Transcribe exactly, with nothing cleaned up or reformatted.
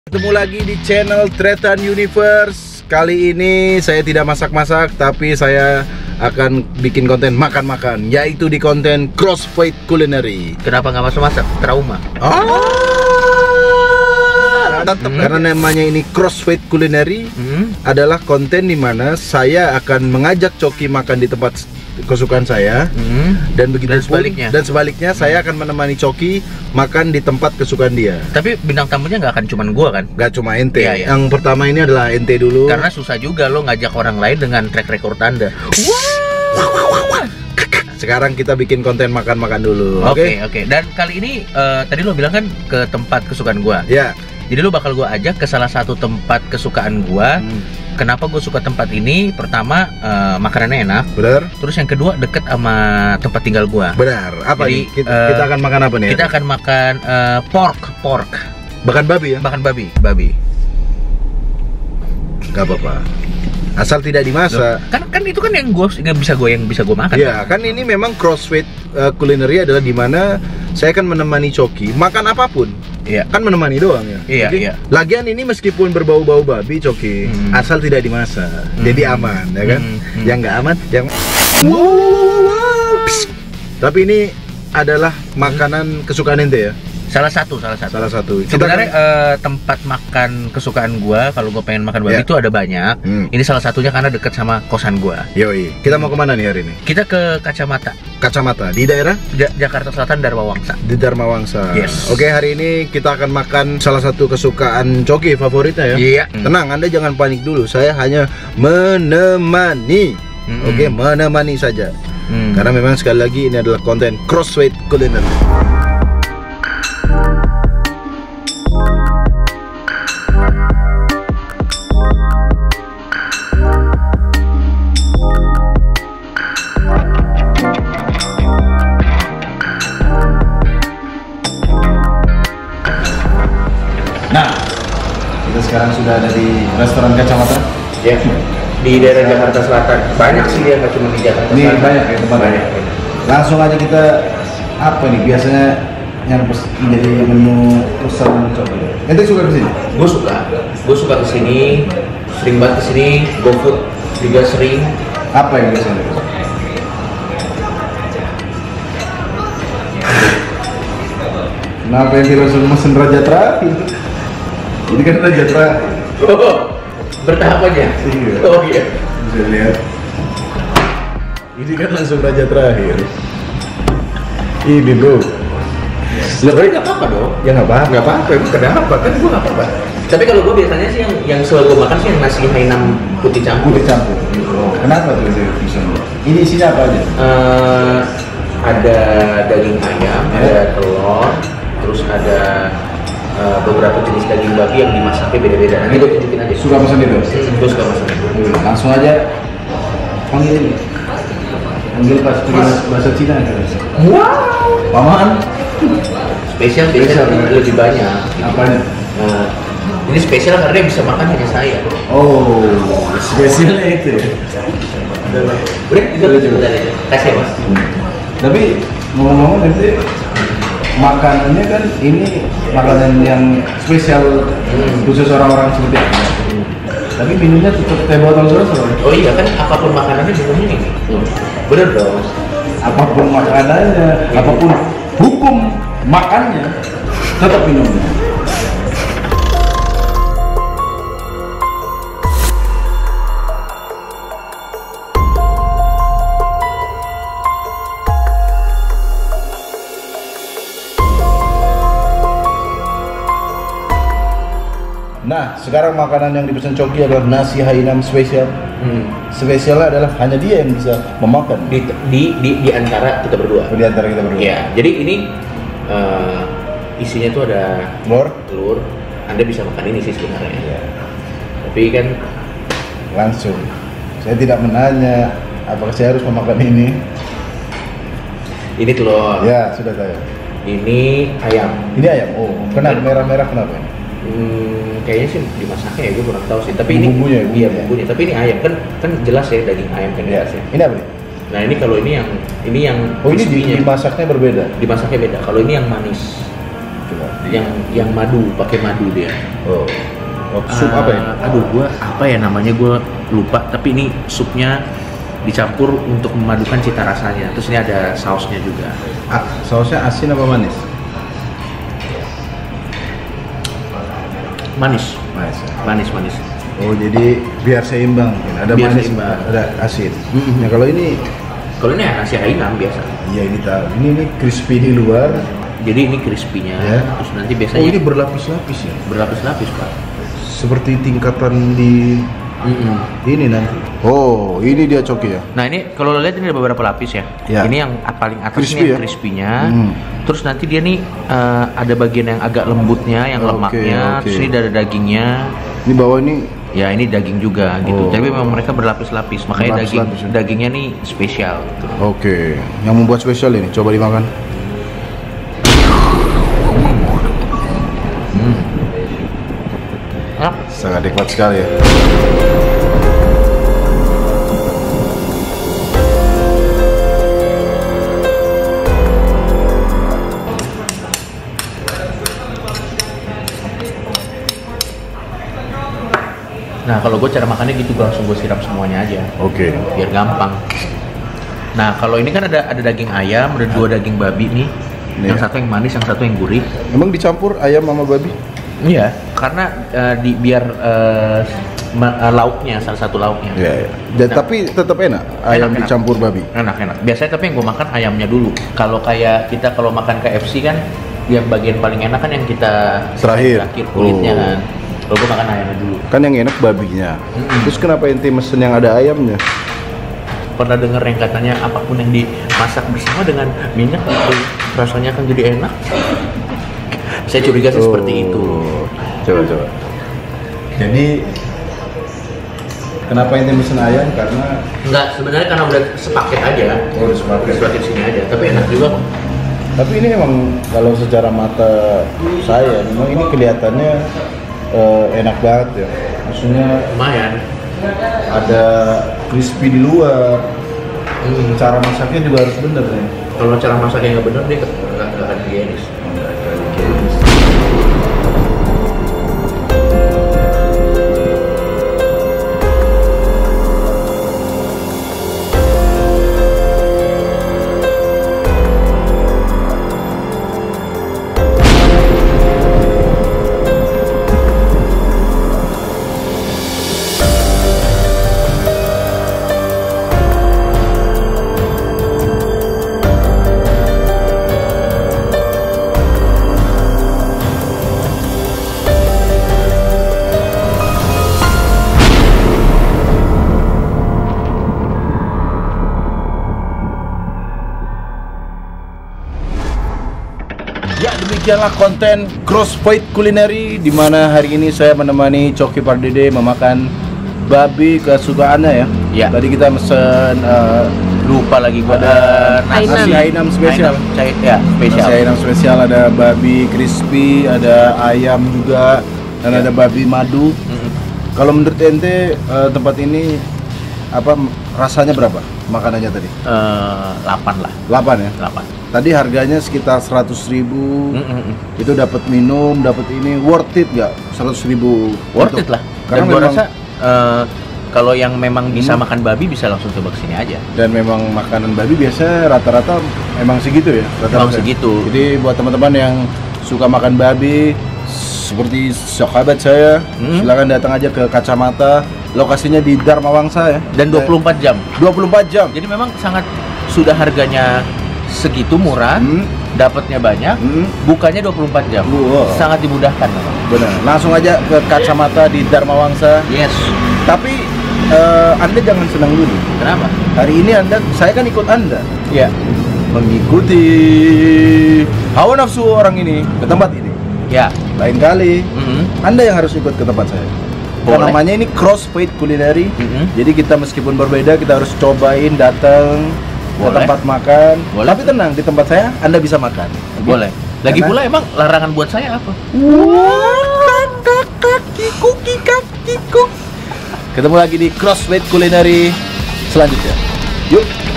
Ketemu lagi di channel Tretan Universe. Kali ini saya tidak masak-masak, tapi saya akan bikin konten makan-makan, yaitu di konten Crossfade Culinary. Kenapa nggak masuk-masak? Trauma. Oh, tetap hmm. Karena namanya ini Crossfade Culinary, hmm. adalah konten dimana saya akan mengajak Coki makan di tempat kesukaan saya, hmm. dan begitu dan sebaliknya, pun, dan sebaliknya hmm. saya akan menemani Coki makan di tempat kesukaan dia. Tapi bintang tamunya nggak akan cuman gua kan? Nggak cuma ente. Ya, ya. Yang pertama ini adalah ente dulu. Karena susah juga lo ngajak orang lain dengan track record Anda. Wow. Sekarang kita bikin konten makan-makan dulu. Oke, okay? oke. Okay, okay. Dan kali ini uh, tadi lo bilang kan ke tempat kesukaan gua. Ya. Jadi lo bakal gua ajak ke salah satu tempat kesukaan gua. Hmm. Kenapa gue suka tempat ini? Pertama, uh, makanannya enak. Benar. Terus yang kedua, deket sama tempat tinggal gue. Benar. Apa Jadi, nih? Kita, uh, kita akan makan apa nih? Kita akan makan uh, pork, pork. Bahkan babi ya? Bahkan babi, babi. Gak apa-apa. Asal tidak dimasak. Kan kan itu kan yang gue nggak bisa gue yang bisa gue makan. Iya, kan ini memang Crossfade uh, Culinary adalah dimana saya akan menemani Coki makan apapun. Iya. Kan menemani doang ya. Iya, jadi, iya. Lagian ini meskipun berbau-bau babi, Coki, hmm. asal tidak dimasak, hmm. jadi aman, ya kan? Hmm. Yang nggak aman, yang wow, wow, wow, wow. Tapi ini adalah makanan kesukaan ente ya? Salah satu, salah satu. Salah satu. Sebenarnya kan, uh, tempat makan kesukaan gua kalau gua pengen makan babi, yeah. itu ada banyak. Hmm. Ini salah satunya karena deket sama kosan gua. Yoi. Kita mau kemana nih hari ini? Kita ke Kacamata. Kacamata di daerah ja Jakarta Selatan, Dharma Wangsa. Di Dharma Wangsa. Yes. Oke, hari ini kita akan makan salah satu kesukaan Coki favoritnya ya. Iya. Yeah. Tenang, Anda jangan panik dulu. Saya hanya menemani. Mm-hmm. Oke, menemani saja. Mm. Karena memang sekali lagi ini adalah konten Crossfade Culinary. Nah, kita sekarang sudah ada di restoran Kacamata. Ya, di daerah Jakarta Selatan. Banyak sih dia, nggak cuma di Jakarta Selatan. Ini banyak ya tempat. Banyak. Langsung aja kita apa nih? Biasanya yang menjadi menu pesanan coba. Ente suka kesini? Gue suka. Gue suka kesini. Sering banget kesini. GoFood juga sering. Apa yang biasanya? Kenapa yang tidak langsung mesen Raja Terakhir? Ini kan Raja Terakhir. Oh, bertahap aja? Iya. Oh iya. Bisa lihat. Ini kan langsung Raja Terakhir. Ini bro. Sebenarnya nggak apa-apa dong. Ya nggak apa-apa. Nggak apa-apa. Emang kenapa? Kan gue nggak apa-apa. Tapi kalau gue biasanya sih yang yang selalu gue makan sih yang nasi Hainam putih campur. Putih campur. Oh. Kenapa tuh bisa? Ini isinya apa aja? Uh, ada daging ayam, ya. Ada telur, terus ada uh, beberapa jenis daging babi yang dimasaknya beda-beda. Nanti gue tunjukin aja. Suka pesan itu? Hmm, gue suka pesan itu. Hmm, langsung aja panggil ini. Panggil pas bahasa Cina kan? Wow. Paman. Spesial spesial lebih banyak. Apanya? Nah, ini spesial karena bisa makan hanya saya. Oh, spesialnya itu. Udah, udah coba aja. Kasih mas. Hmm. Tapi ngomong-ngomong nanti makanannya kan ini makanan yang spesial, hmm. khusus orang-orang seperti ini. Hmm. Tapi minumnya tetap teh botol terus loh. Oh iya kan, apapun makanannya minumnya ini. Hmm. Bener dong. Apapun makanannya, hmm. apapun hukum makannya, tetap minumnya. Nah, sekarang makanan yang dipesan Coki adalah nasi Hainam spesial. Hmm. Spesialnya adalah hanya dia yang bisa memakan. Di di di, di antara kita berdua. Di antara kita berdua. Iya. Jadi ini uh, isinya tuh ada telur. Telur. Anda bisa makan ini sih sebenarnya. Ya. Tapi kan langsung. Saya tidak menanya apakah saya harus memakan ini. Ini telur. Ya, sudah tahu. Ini ayam. Ini ayam. Oh, kenapa merah-merah kenapa? Hmm, kayaknya sih dimasaknya ya, gue kurang tahu sih. Tapi bumbunya, ini iya bumbunya. Tapi ini ayam kan kan jelas ya daging ayam kan ya. Jelas ya. Ini apa nih? Nah ini kalau ini yang ini yang oh ini dimasaknya berbeda. Dimasaknya beda. Kalau ini yang manis. Coba. yang yang madu, pakai madu dia. Oh. Oh, sup Ah, apa ya? Aduh, gua apa ya namanya gua lupa. Tapi ini supnya dicampur untuk memadukan cita rasanya. Terus ini ada sausnya juga. Ah, sausnya asin apa manis? Manis, Manis. manis, manis. Oh, jadi biar seimbang. Ada Biar manis, seimbang. ada asin. Mm-mm. Nah, kalau ini, Kalau ini nasi Hainan biasa. iya ini tahu. Ini ini crispy di luar. Jadi ini crispy-nya. Ya. Terus nanti Oh, biasanya ini berlapis-lapis ya. berlapis-lapis, Pak. Seperti tingkatan di Mm-mm. ini nanti. Oh, ini dia coki ya. Nah ini kalau lo lihat ini ada beberapa lapis ya. Ya. Ini yang paling atas Crispy ini yang ya? crispy-nya. Hmm. Terus nanti dia nih eh, ada bagian yang agak lembutnya, yang Oke, lemaknya. oke. Terus ini ada dagingnya. Ini bawah ini Ya ini daging juga gitu. Oh. Tapi memang mereka berlapis-lapis. Makanya daging Berlapis-lapis ya? dagingnya nih spesial. Gitu. oke. Yang membuat spesial ini, coba dimakan. Enak. Sangat nikmat sekali ya. Nah kalau gue cara makannya gitu, gue langsung gue siram semuanya aja. Oke. Biar gampang. Nah kalau ini kan ada ada daging ayam, ada dua daging babi nih. Nih. Yang satu yang manis, yang satu yang gurih. Emang dicampur ayam sama babi? Iya, karena eh, di biar eh, ma- eh, lauknya salah satu lauknya. Iya, iya. Dan Nah. tapi tetap enak ayam Enak, enak. dicampur babi. Enak enak. Biasanya tapi yang gue makan ayamnya dulu. Kalau kayak kita kalau makan K F C kan, yang bagian paling enak kan yang kita Terakhir. terakhir kulitnya Oh. kan. Kalau gue makan ayamnya dulu. Kan yang enak babinya. Mm-mm. Terus kenapa ente mesen yang ada ayamnya? Pernah dengar yang katanya apapun yang dimasak bersama dengan minyak itu rasanya akan jadi enak. Saya curiga sih seperti itu. Oh. Coba coba. Jadi kenapa ente mesen ayam? Karena Enggak, sebenarnya karena udah sepaket aja. oh, udah sepaket. Sepaket sini aja. Tapi enak juga kok. Tapi ini emang kalau secara mata saya memang ini kelihatannya eh, enak banget ya. Maksudnya Lumayan. ada crispy di luar. Cara masaknya juga harus bener ya. Kalau cara masaknya nggak bener dia nggak nggak akan higienis. Ya, demikianlah konten Crossfade Culinary di mana hari ini saya menemani Coki Pardede memakan babi kesukaannya ya. Ya. Tadi kita mesen eh, Lupa lagi gua ada nasi nasi Hainam spesial. Hainam, cai- ya spesial. Nasi Hainam spesial, ada babi crispy, ada ayam juga, dan Ya. ada babi madu. Mm-mm. Kalau menurut ente eh, tempat ini apa rasanya berapa makanannya tadi? Eh, delapan lah, delapan ya. delapan. Tadi harganya sekitar seratus ribu. Mm-mm. Itu dapat minum, dapat ini, worth it nggak? Seratus ribu Worth untuk- it lah. Karena Dan gua memang rasa eh, kalau yang memang bisa Hmm. makan babi bisa langsung coba kesini aja. dan memang makanan babi biasanya rata-rata emang segitu ya. Rata-rata. Emang segitu. Jadi buat teman-teman yang suka makan babi seperti sahabat saya, Hmm. silakan datang aja ke Kacamata. Lokasinya di Dharma Wangsa ya. Dan dua puluh empat jam. dua puluh empat jam. Jadi memang sangat sudah harganya segitu murah, Hmm. dapatnya banyak, Hmm. bukanya dua puluh empat jam. Wow. Sangat dimudahkan memang. Benar. Langsung aja ke Kacamata di Dharma Wangsa. Yes. Tapi eh, Anda jangan senang dulu. Kenapa? Hari ini Anda, saya kan ikut Anda. Ya. Mengikuti hawa nafsu orang ini ke tempat ini. Ya. Lain kali, Mm-mm. Anda yang harus ikut ke tempat saya. Boleh. Karena namanya ini Crossfade Culinary. Mm-mm. Jadi kita meskipun berbeda, kita harus cobain datang ke Boleh. tempat makan. Boleh. Tapi tenang, di tempat saya Anda bisa makan. Oke? Boleh. Lagi Karena- pula emang larangan buat saya apa? Ketemu lagi di Crossfade Culinary selanjutnya. Yuk.